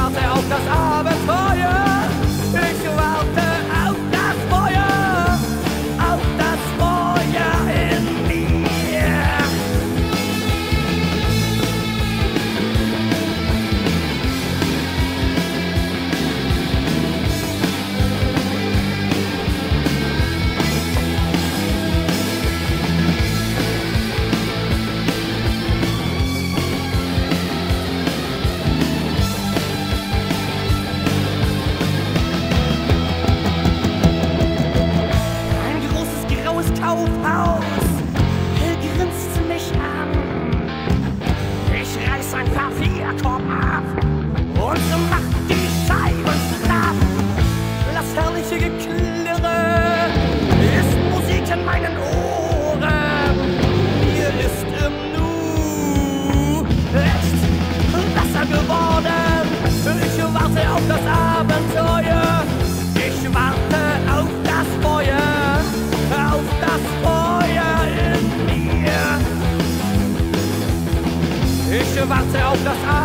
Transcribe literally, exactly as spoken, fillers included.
warte auf das Abenteuer. Ich warte auf das Feuer, auf das Feuer in mir. Kaufhaus, er grinst mich an. Ich reiß ein Papierkorb ab und mach die Scheiben straff. Das herrliche Geklirre ist Musik in meinen Ohren. Hier ist im Nu echt besser geworden. Ich warte auf das Abenteuer. Ich warte auf das Feuer, auf das Feuer in mir. Ich warte auf das Abenteuer.